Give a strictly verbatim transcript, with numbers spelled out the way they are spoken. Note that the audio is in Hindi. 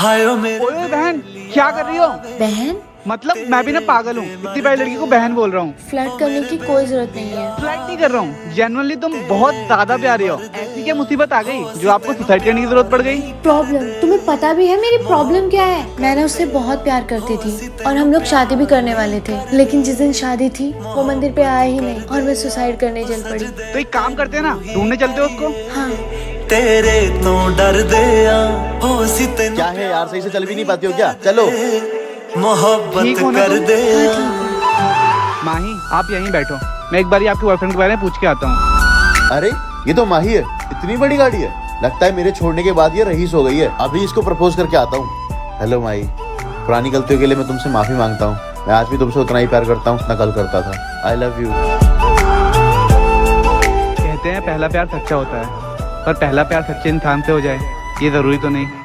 हाय ओ मेरे ओए बहन, क्या कर रही हो? बहन मतलब मैं भी ना पागल हूँ, इतनी बड़ी लड़की को बहन बोल रहा हूँ। फ्लर्ट करने की कोई जरूरत नहीं है। फ्लर्ट नहीं कर रहा हूँ, जेन्युइनली तुम बहुत ज्यादा प्यारी हो। ऐसी क्या मुसीबत आ गई जो आपको सुसाइड करने की जरूरत पड़ गई? प्रॉब्लम तुम्हें पता भी है मेरी प्रॉब्लम क्या है? मैंने उससे बहुत प्यार करती थी और हम लोग शादी भी करने वाले थे, लेकिन जिस दिन शादी थी वो मंदिर पे आया ही नहीं और मैं सुसाइड करने चल पड़ी। तो एक काम करते हैं ना, ढूंढने चलते हो उसको। हाँ तेरे तो डर दे हो सी तेन क्या है यार, सही से चल भी नहीं पाती हो क्या? चलो मोहब्बत कर दे। माही आप यहीं बैठो, मैं एक बार आपके बॉयफ्रेंड के बारे में पूछ के आता हूँ। अरे ये तो माही है, इतनी बड़ी गाड़ी है। लगता है मेरे छोड़ने के बाद ये रईस हो गई है। अभी इसको प्रपोज करके आता हूँ। हेलो माही, पुरानी गलतियों के लिए मैं तुमसे माफी मांगता हूँ। मैं आज भी तुमसे उतना ही प्यार करता हूँ जितना कल करता था। I love you. कहते हैं पहला प्यार सच्चा होता है, पर पहला प्यार सच्चे इंसान से हो जाए ये जरूरी तो नहीं।